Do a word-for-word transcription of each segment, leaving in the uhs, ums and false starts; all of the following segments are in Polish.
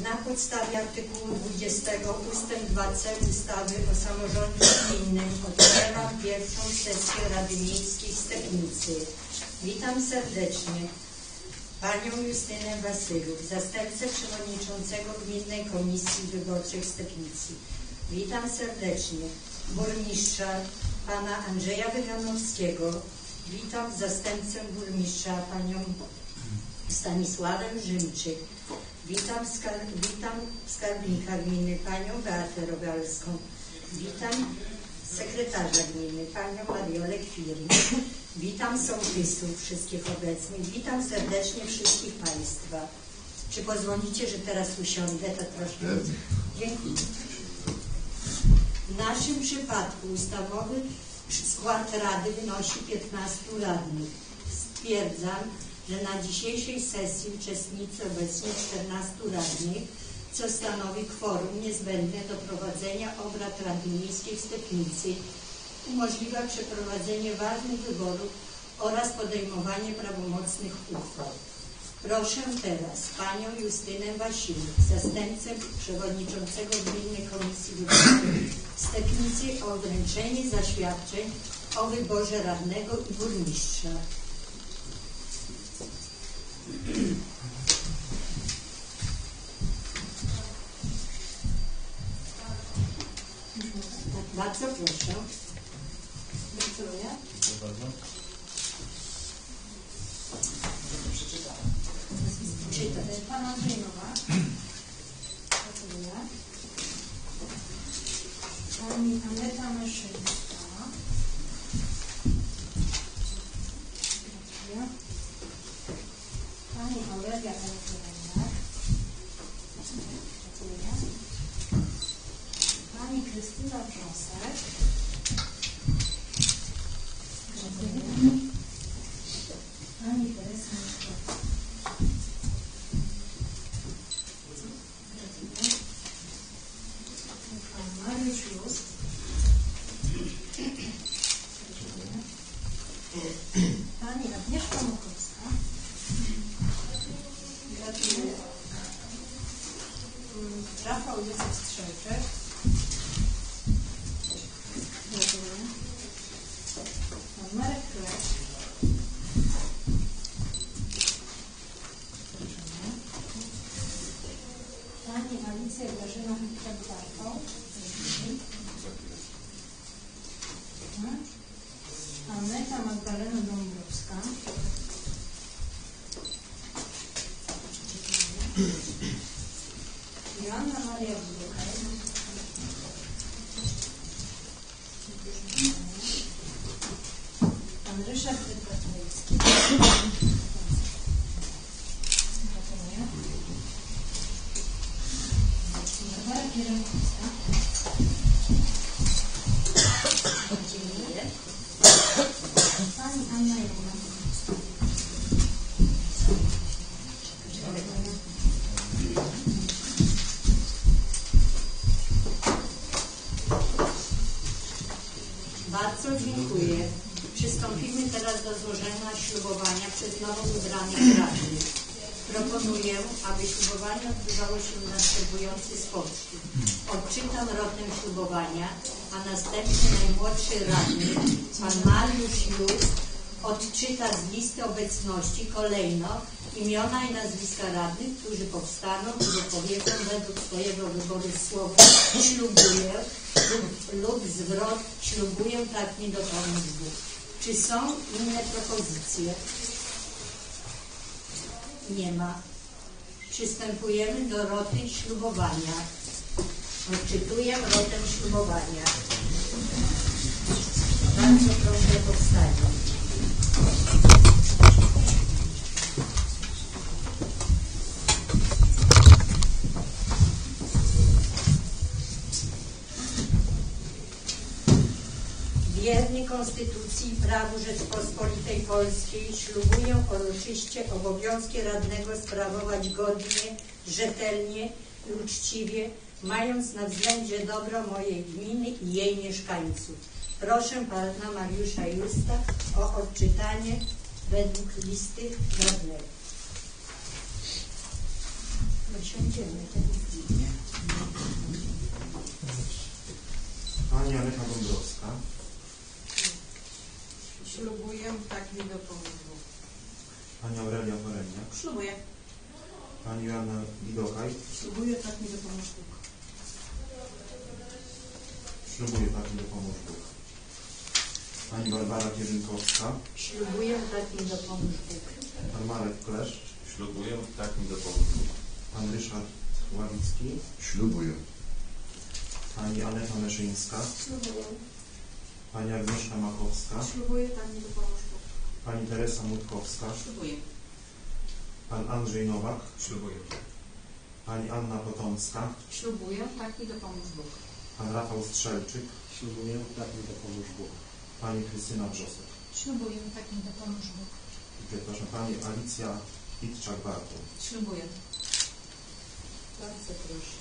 Na podstawie artykułu dwudziestego ustęp dwa c ustawy o samorządzie gminnym otwieram pierwszą sesję Rady Miejskiej Stepnicy. Witam serdecznie Panią Justynę Wasyliuk, zastępcę przewodniczącego Gminnej Komisji Wyborczej w Stepnicy. Witam serdecznie burmistrza Pana Andrzeja Wyganowskiego. Witam zastępcę burmistrza Panią Stanisławę Rzymczyk. Witam, skar witam skarbnika gminy Panią Beatę Rogalską. Witam sekretarza gminy Panią Mariolę Kwirn. Witam sołtysów wszystkich obecnych. Witam serdecznie wszystkich Państwa. Czy pozwolicie, że teraz usiądę? To troszkę. Dziękuję. W naszym przypadku ustawowy skład Rady wynosi piętnastu radnych. Stwierdzam, że na dzisiejszej sesji uczestniczy obecnie czternastu radnych, co stanowi kworum niezbędne do prowadzenia obrad Rady Miejskiej w Stepnicy, umożliwia przeprowadzenie ważnych wyborów oraz podejmowanie prawomocnych uchwał. Proszę teraz Panią Justynę Wasyliuk, zastępcę przewodniczącego Gminnej Komisji Wyborczej w Stepnicy, o wręczenie zaświadczeń o wyborze radnego i burmistrza. Bardzo proszę. Gratuluję. Przeczytam. Pan Andrzej Nowak. Gratuluję. Pani Aneta Myszyńska. Gratuluję. Pani Aurelia Paniak. Gratuluję. Pani Krystyna Wrzosek. Gratuluję. Pani Teresa Miszkowska. Gratuluję. Pan Mariusz Just. Gratuluję. Pani Agnieszka Mokowska. Gratuluję. Rafał Józef Strzelczek. Gratuluję. Pan Marek Klesz. Gratuluję. Pani Alicja Grażyna Hektar-Bartą. Aneta Magdalena Dąbrowska. Joanna Maria Wdruchaj. Pan Ryszard Wypratojewski. Gratuluję. Barbara Kierunkowska. Dziękuję. Pani Anna Jana. Bardzo dziękuję. Przystąpimy teraz do złożenia ślubowania przez nowo wybranych radnych. Proponuję, aby ślubowanie odbywało się w następujący sposób. Odczytam rotę ślubowania, a następnie najmłodszy radny, pan Mariusz Just, odczyta z listy obecności kolejno imiona i nazwiska radnych, którzy powstaną i wypowiedzą według swojego wyboru słowo ślubuję lub, lub zwrot ślubuję tak mi do Panu dwóch. Czy są inne propozycje? Nie ma. Przystępujemy do roty ślubowania. Odczytuję rotę ślubowania. Bardzo proszę o powstanie. Wierni Konstytucji i prawu Rzeczpospolitej Polskiej ślubuję uroczyście obowiązki radnego sprawować godnie, rzetelnie i uczciwie, mając na względzie dobro mojej gminy i jej mieszkańców. Proszę Pana Mariusza Justa o odczytanie według listy radnego. Siądziemy. Pani Aneta Dąbrowska. Ślubuję, tak mi dopomóż Bóg. Pani Aurelia Foremniak. Ślubuję. Pani Joanna Widokaj. Ślubuję, tak mi dopomóż Bóg. Ślubuję, tak mi dopomóż Bóg. Pani Barbara Kierzynkowska. Ślubuję, tak mi dopomóż Bóg. Pan Marek Kleszcz. Ślubuję, tak mi dopomóż Bóg. Pan Ryszard Ławicki. Ślubuję. Pani Aneta Meszyńska. Ślubuję. Pani Agnieszka Machowska. Ślubuję, tak mi dopomóż Bóg. Pani Teresa Mutkowska. Ślubuję. Pan Andrzej Nowak. Ślubuję. Pani Anna Potomska. Ślubuję, tak mi dopomóż Bóg. Pan Rafał Strzelczyk. Ślubuję, tak mi dopomóż Bóg. Pani Krystyna Wrzosek. Ślubuję, tak mi dopomóż Bóg. Przepraszam, Pani Alicja Itczak-Bartoł. Ślubuję. Bardzo proszę.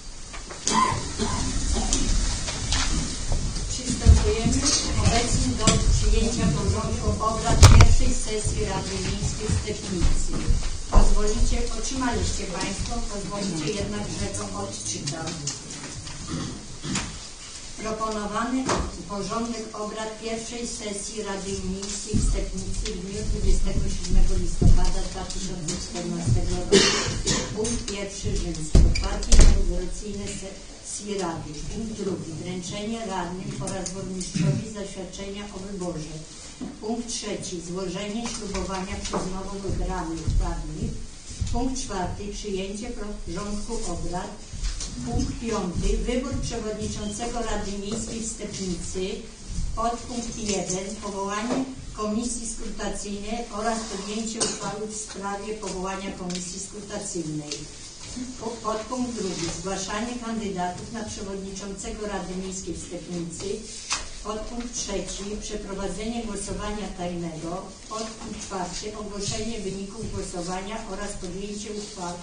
Przystępujemy obecnie do przyjęcia porządku obrad pierwszej sesji Rady Miejskiej w Stepnicy. Pozwolicie, otrzymaliście Państwo, pozwolicie jednak, że to odczytam. Proponowany porządek obrad pierwszej sesji Rady Miejskiej w Stepnicy w dniu dwudziestego siódmego listopada dwa tysiące czternastego roku. Punkt pierwszy rzymski. Otwarcie inauguracyjne sesji Rady. Punkt drugi. Wręczenie radnym oraz burmistrzowi zaświadczenia o wyborze. Punkt trzeci. Złożenie ślubowania przez nowo wybranych radnych. Punkt czwarty. Przyjęcie porządku obrad. Punkt piąty. Wybór przewodniczącego Rady Miejskiej w Stepnicy. Podpunkt jeden. Powołanie Komisji Skrutacyjnej oraz podjęcie uchwały w sprawie powołania Komisji Skrutacyjnej. Podpunkt drugi. Zgłaszanie kandydatów na przewodniczącego Rady Miejskiej w Stepnicy. Podpunkt trzeci. Przeprowadzenie głosowania tajnego. Podpunkt czwarty. Ogłoszenie wyników głosowania oraz podjęcie uchwały.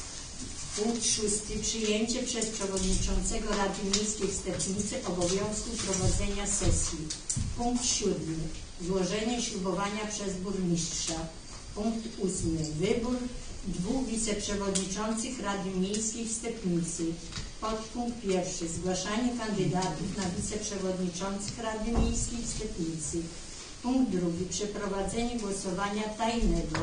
Punkt szósty. Przyjęcie przez przewodniczącego Rady Miejskiej w Stepnicy obowiązku prowadzenia sesji. Punkt siódmy. Złożenie ślubowania przez burmistrza. Punkt ósmy. Wybór dwóch wiceprzewodniczących Rady Miejskiej w Stepnicy. Podpunkt pierwszy. Zgłaszanie kandydatów na wiceprzewodniczących Rady Miejskiej w Stepnicy. Punkt drugi. Przeprowadzenie głosowania tajnego.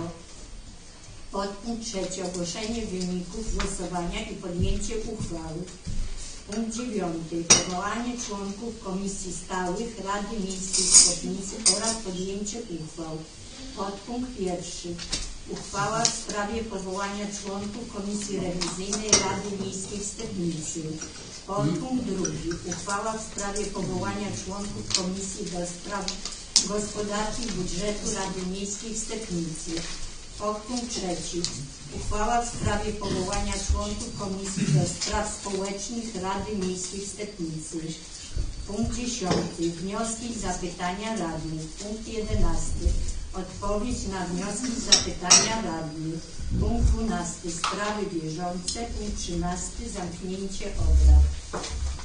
Podpunkt trzeci. Ogłoszenie wyników głosowania i podjęcie uchwały. Punkt dziewiąty. Powołanie członków Komisji Stałych Rady Miejskiej w Stepnicy oraz podjęcie uchwał. Podpunkt pierwszy. Uchwała w sprawie powołania członków Komisji Rewizyjnej Rady Miejskiej w Stepnicy. Podpunkt drugi. Uchwała w sprawie powołania członków Komisji do Spraw Gospodarki i Budżetu Rady Miejskiej w Stepnicy. Podpunkt trzeci. Uchwała w sprawie powołania członków Komisji do Spraw Społecznych Rady Miejskiej w Stepnicy. Punkt dziesiąty. Wnioski i zapytania radnych. Punkt jedenasty. Odpowiedź na wnioski i zapytania radnych. Punkt dwunasty. Sprawy bieżące. Punkt trzynasty. Zamknięcie obrad.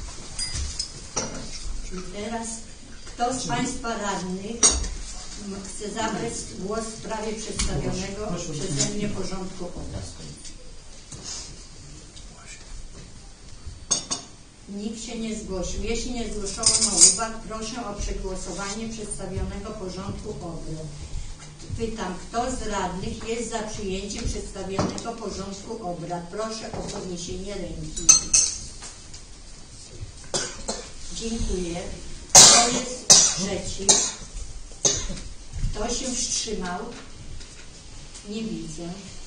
I teraz kto z Państwa radnych chce zabrać głos w sprawie przedstawionego przeze mnie porządku obrad? Nikt się nie zgłosił. Jeśli nie zgłoszono uwag, proszę o przegłosowanie przedstawionego porządku obrad. Pytam, kto z radnych jest za przyjęciem przedstawionego porządku obrad? Proszę o podniesienie ręki. Dziękuję. Kto jest przeciw? Kto się wstrzymał? Nie widzę.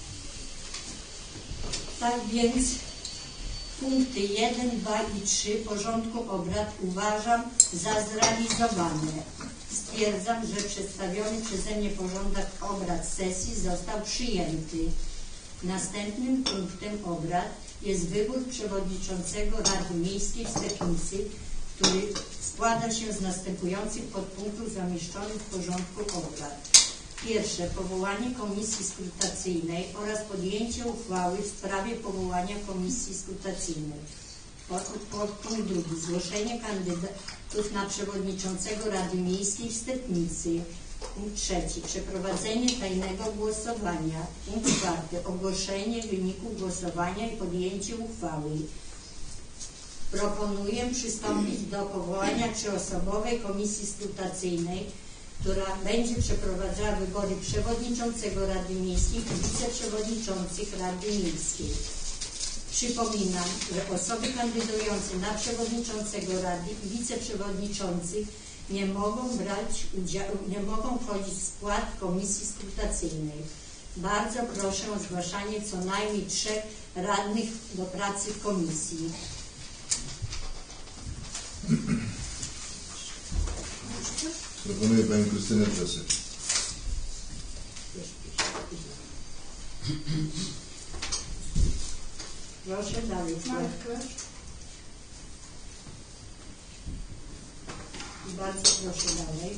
Tak więc punkty jeden, dwa i trzy porządku obrad uważam za zrealizowane. Stwierdzam, że przedstawiony przeze mnie porządek obrad sesji został przyjęty. Następnym punktem obrad jest wybór przewodniczącego Rady Miejskiej w Stepnicy, który składa się z następujących podpunktów zamieszczonych w porządku obrad. Pierwsze. Powołanie Komisji Skrutacyjnej oraz podjęcie uchwały w sprawie powołania Komisji Skrutacyjnej. Podpunkt drugi. Zgłoszenie kandydatów na przewodniczącego Rady Miejskiej w Stepnicy. Punkt trzeci. Przeprowadzenie tajnego głosowania. Punkt czwarty. Ogłoszenie wyników głosowania i podjęcie uchwały. Proponuję przystąpić do powołania trzyosobowej komisji skrutacyjnej, która będzie przeprowadzała wybory przewodniczącego Rady Miejskiej i wiceprzewodniczących Rady Miejskiej. Przypominam, że osoby kandydujące na przewodniczącego Rady i wiceprzewodniczących nie mogą brać udziału, nie mogą wchodzić w skład komisji skrutacyjnej. Bardzo proszę o zgłaszanie co najmniej trzech radnych do pracy w komisji. Proponuję Panią Krystynę Wrzosek. Proszę dalej. Marek Klesz. Bardzo proszę dalej.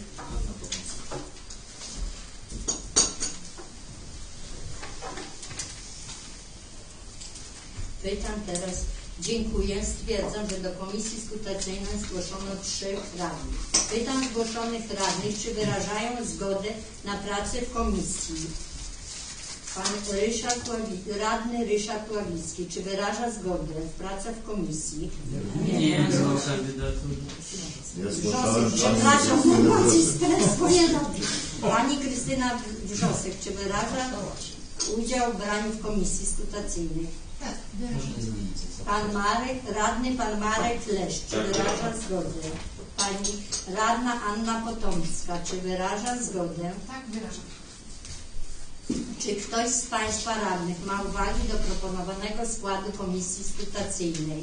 Pytam teraz. Dziękuję. Stwierdzam, że do komisji skrutacyjnej zgłoszono trzech radnych. Pytam zgłoszonych radnych, czy wyrażają zgodę na pracę w komisji. Pan Ryszard Ławi, radny Ryszard Ławicki, czy wyraża zgodę w pracę w komisji? Nie, nie są kandydatury. Ja Wrzosek, zgłaszałem przepraszam, Panią mój Krystynę stres Wrzosek. swoje robi. Pani Krystyna Wrzosek, czy wyraża udział w braniu w komisji skrutacyjnej? Tak, wyrażam. Pan Marek, radny pan Marek Leszcz, czy wyraża zgodę? Pani radna Anna Potomska, czy wyraża zgodę? Tak, wyrażam. Czy ktoś z Państwa radnych ma uwagi do proponowanego składu komisji skrutacyjnej?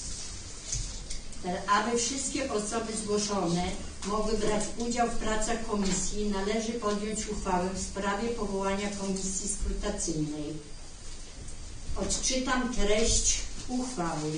Aby wszystkie osoby zgłoszone mogły brać udział w pracach komisji, należy podjąć uchwałę w sprawie powołania komisji skrutacyjnej. Odczytam treść uchwały.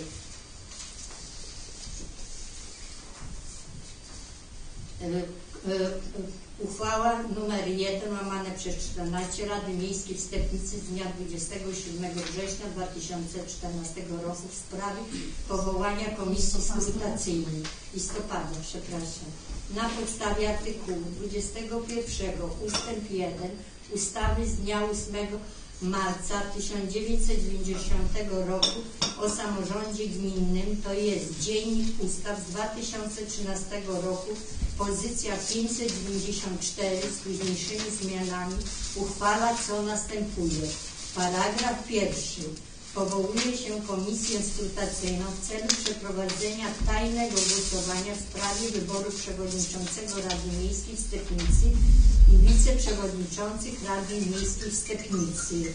Uchwała numer jeden łamane przez czternaście Rady Miejskiej w Stepnicy z dnia dwudziestego siódmego września dwa tysiące czternastego roku w sprawie powołania komisji skrutacyjnej. Listopada, przepraszam. Na podstawie artykułu dwudziestego pierwszego ustęp jeden ustawy z dnia ósmego marca tysiąc dziewięćset dziewięćdziesiątego roku o samorządzie gminnym, to jest Dziennik Ustaw z dwa tysiące trzynastego roku, pozycja pięćset dziewięćdziesiąt cztery z późniejszymi zmianami, uchwala, co następuje. Paragraf pierwszy. Powołuje się komisję skrutacyjną w celu przeprowadzenia tajnego głosowania w sprawie wyboru przewodniczącego Rady Miejskiej w Stepnicy i wiceprzewodniczących Rady Miejskiej w Stepnicy.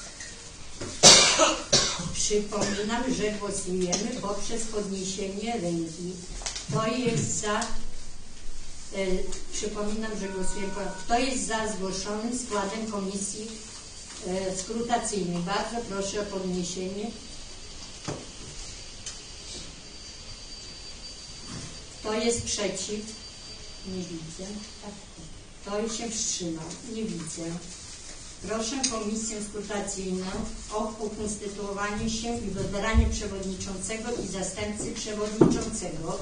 Przypominam, że głosujemy poprzez podniesienie ręki. Kto jest za? E, przypominam, że głosujemy. Kto jest za zgłoszonym składem komisji e, skrutacyjnej? Bardzo proszę o podniesienie. Kto jest przeciw? Nie widzę. Kto się wstrzymał? Nie widzę. Proszę komisję skrutacyjną o ukonstytuowanie się i wybranie przewodniczącego i zastępcy przewodniczącego.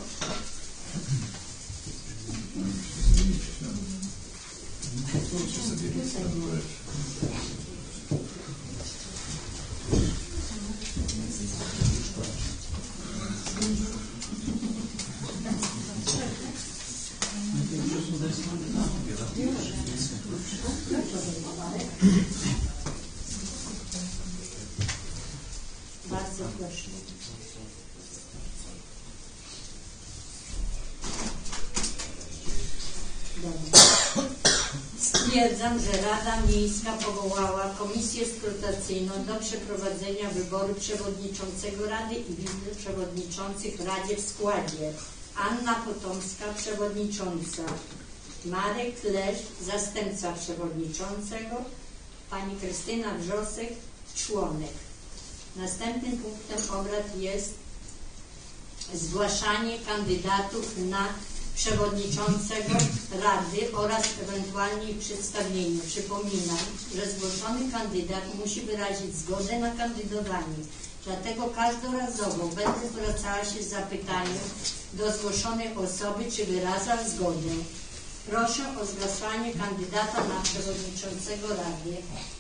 Bardzo proszę. Dobra. Stwierdzam, że Rada Miejska powołała komisję skrutacyjną do przeprowadzenia wyboru przewodniczącego Rady i wiceprzewodniczących Radzie w składzie. Anna Potomska, przewodnicząca. Marek Leszcz, zastępca przewodniczącego. Pani Krystyna Wrzosek, członek. Następnym punktem obrad jest zgłaszanie kandydatów na przewodniczącego Rady oraz ewentualnie ich przedstawienie. Przypominam, że zgłoszony kandydat musi wyrazić zgodę na kandydowanie. Dlatego każdorazowo będę zwracała się z zapytaniem do zgłoszonej osoby, czy wyraża zgodę. Proszę o zgłaszanie kandydata na przewodniczącego Rady.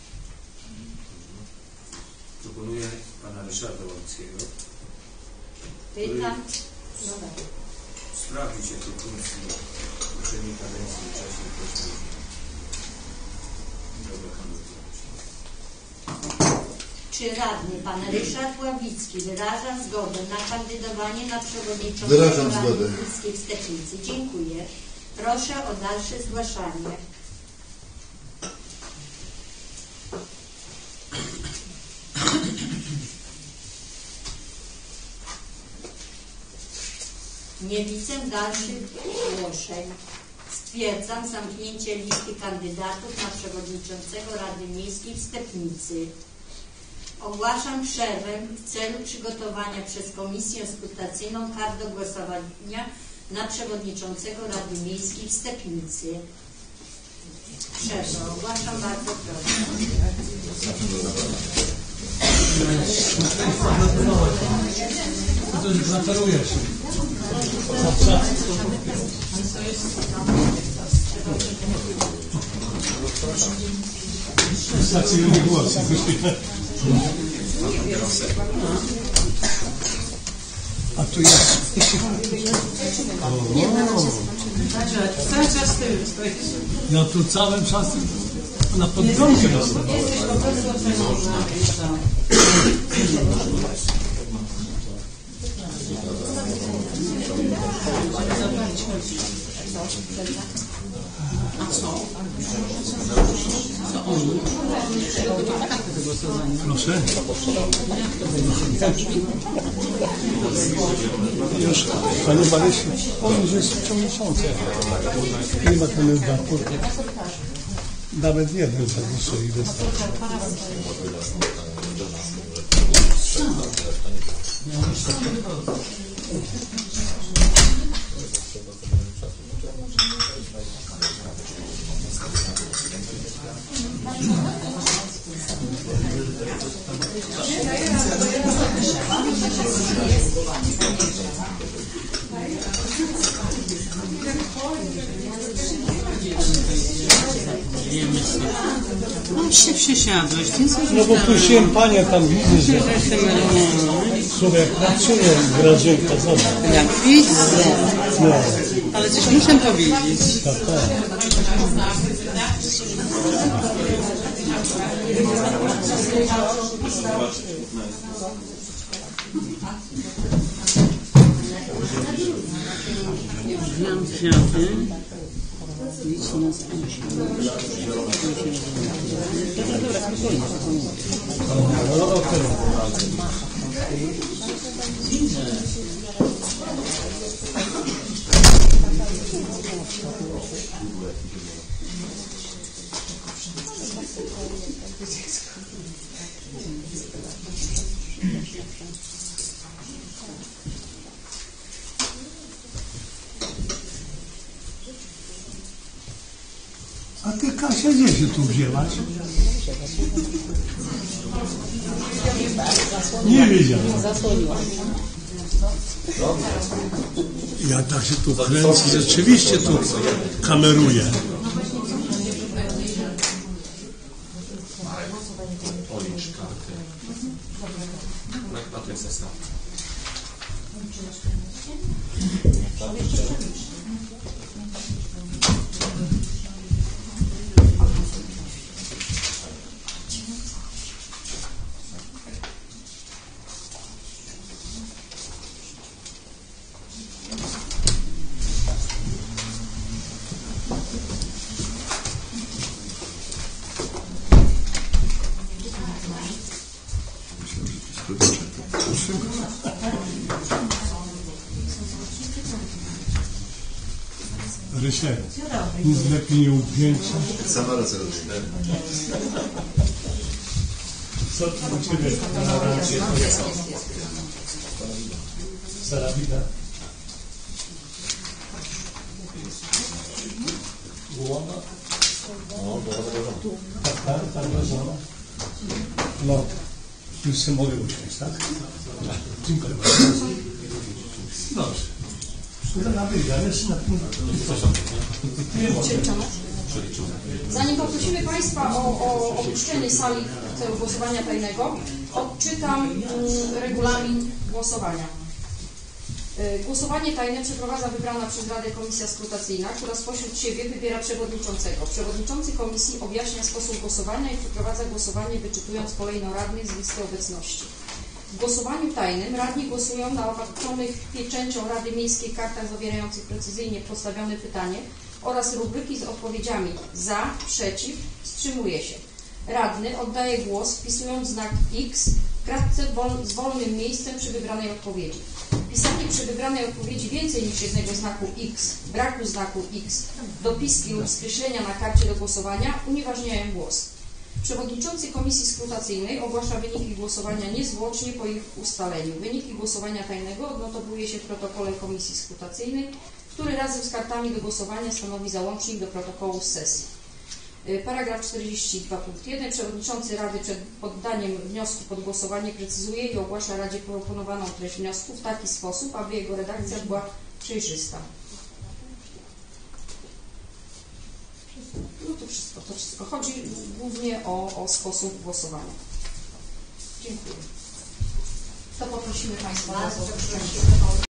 Proponuję pana Ryszarda Łapskiego. Pytam. No tak. Sprawdzić jakie funkcje w poprzedniej kadencji w czasie prośby. Czy radny pan Ryszard Ławicki wyraża zgodę na kandydowanie na przewodniczącego Wyrażam Rady zgodę. Miejskiej w Stepnicy? Dziękuję. Proszę o dalsze zgłaszanie. Nie widzę dalszych zgłoszeń. Stwierdzam zamknięcie listy kandydatów na przewodniczącego Rady Miejskiej w Stepnicy. Ogłaszam przerwę w celu przygotowania przez Komisję Skrutacyjną kart do głosowania na przewodniczącego Rady Miejskiej w Stepnicy. Przerwę ogłaszam, bardzo proszę. To już preferujesz. Stacjonarny głos. A tu ja. Cały czas ty stoisz. Ja tu cały czas na podglądzie dostałem. Nie można. A co? Co on? Proszę. Już, panie Marysiu, powiem, że jest przewodniczący. Nie ma kandydatów. Nawet jeden zagłosuje i wystarczy. No się przysiadłeś, ty coś No bo puściłem panie tam, widzisz, że człowiek pracuje, Grażynka, zobacz. Jak widzę, No, ale coś muszę powiedzieć. tak, tak. Znam kwiaty. Idź na spójrz. Dobra, dobra, spokojnie, spokojnie. No, okej. A ty, Kasia, gdzie się tu wzięłaś? Nie wiedziałem. Zasłoniłam. Ja tak się tu kręcę, rzeczywiście tu kameruję. Policz karty. Patryk zestaw. Rysiek, nic lepiej nie upięcia. Sama racja rodzina. Co tu u Ciebie na razie? Sarabina. Głowa? Tak, tak, tak, leżała. No, już się mogę usiąść, tak? Dziękuję bardzo. Dobrze. Na wyjazd, jest na Zanim poprosimy Państwa o, o opuszczenie sali w celu głosowania tajnego, odczytam mm, regulamin głosowania. Y, Głosowanie tajne przeprowadza wybrana przez Radę Komisja Skrutacyjna, która spośród siebie wybiera przewodniczącego. Przewodniczący komisji objaśnia sposób głosowania i przeprowadza głosowanie, wyczytując kolejno radnych z listy obecności. W głosowaniu tajnym radni głosują na opatrzonych pieczęcią Rady Miejskiej kartach zawierających precyzyjnie postawione pytanie oraz rubryki z odpowiedziami za, przeciw, wstrzymuje się. Radny oddaje głos, wpisując znak X w kratce wol, z wolnym miejscem przy wybranej odpowiedzi. Wpisanie przy wybranej odpowiedzi więcej niż jednego znaku X, braku znaku X, dopiski lub skreślenia na karcie do głosowania unieważniają głos. Przewodniczący Komisji Skrutacyjnej ogłasza wyniki głosowania niezwłocznie po ich ustaleniu. Wyniki głosowania tajnego odnotowuje się w protokole Komisji Skrutacyjnej, który razem z kartami do głosowania stanowi załącznik do protokołu z sesji. Paragraf czterdzieści dwa punkt jeden. Przewodniczący Rady przed poddaniem wniosku pod głosowanie precyzuje i ogłasza Radzie proponowaną treść wniosku w taki sposób, aby jego redakcja była przejrzysta. No to wszystko, to wszystko. Chodzi głównie o, o sposób głosowania. Dziękuję. To poprosimy Państwa o